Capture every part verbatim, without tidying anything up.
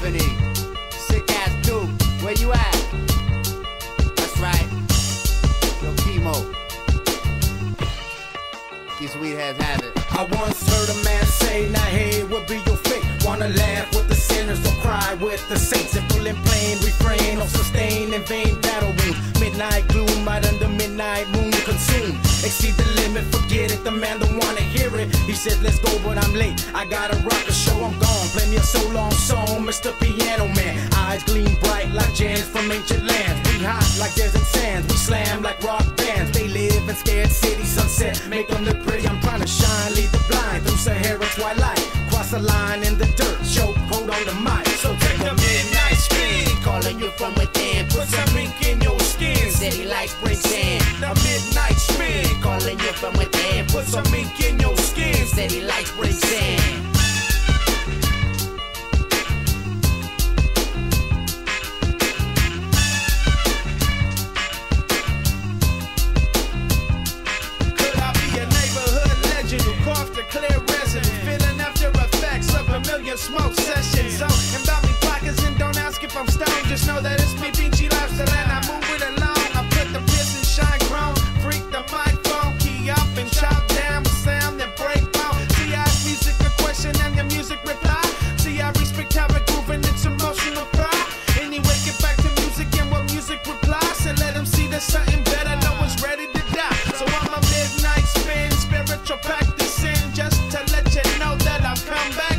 Tiffany, sick ass Duke, where you at? That's right, yo Chemo. These sweet heads have it. I once heard a man say, now hey, what be your fate? Wanna laugh with the sinners or cry with the saints? Simple and plain, refrain or sustain in vain battle wound. Midnight gloom, right under midnight moon, consume. Exceed the limit, forget it, the man don't wanna hear it. He said, let's go, but I'm late. I gotta rock the show, I'm gone. Play me a so long song, Mister Piano Man. Eyes gleam bright like gems from ancient lands. We hot like desert sands, we slam like rock bands. They live in scared cities, sunset, make them look pretty. I'm trying to shine, lead the blind through Sahara twilight. Cross a line in the dirt, choke, hold on the mic. So take a midnight spin, calling you from within. Put some ink in your skin, city lights bring in. The midnight spin, calling you from within. Put some ink in your skin, city lights bring in. Smoke sessions, so about me pockets and don't ask if I'm stoned. Just know that it's me, Beachy Lifestyle, and I move it along. I put the piss and shine chrome, freak the microphone, key up and chop down with sound that break bone. See, I ask music a question and your music reply. See, I respect how it groove and its emotional pride. Anyway, get back to music and what music replies, and let them see there's something better. No one's ready to die, so I'm a midnight spin, spiritual practicing, just to let you know that I've come back.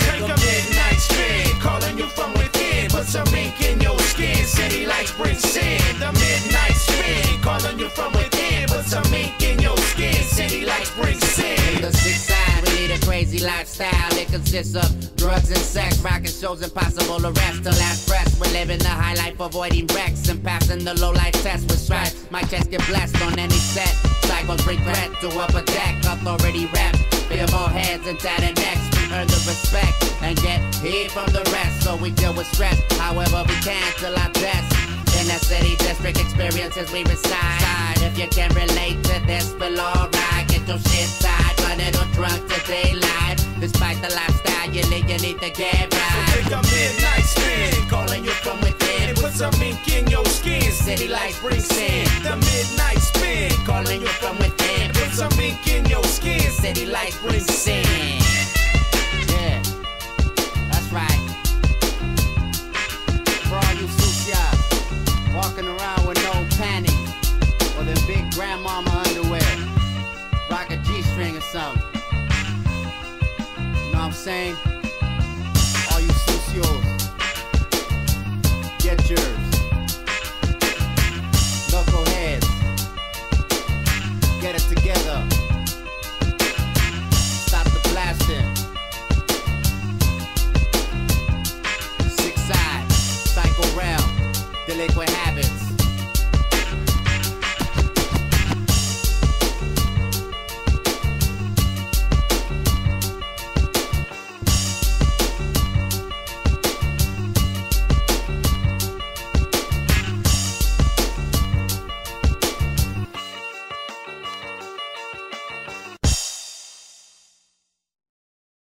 Put some ink in your skin, city lights bring sin. The midnight spin, calling you from within. Put some ink in your skin, city lights bring sin. The six side, we lead a crazy lifestyle. It consists of drugs and sex, rocking shows impossible arrest. The last breath, we're living the high life, avoiding wrecks and passing the low life test with stripes. My chest get blessed on any set. Cycles bring threat to upper deck, authority rap. Feel more heads and tatted necks. Earn the respect and get heat from the rest. So we deal with stress however we can till our death. In that city district experiences we reside. If you can relate to this, feel alright. Get your shit tied, running or drunk to daylight. Despite the lifestyle you live, you need to get right. So take a midnight spin, calling you from within. Put some ink in your skin, city lights bring sin. The midnight spin, calling you from within. Put some ink in your skin, city lights bring sin. Yeah, that's right. For all you sucias walking around with no panties or them big grandmama underwear, rock a G-string or something. You know what I'm saying?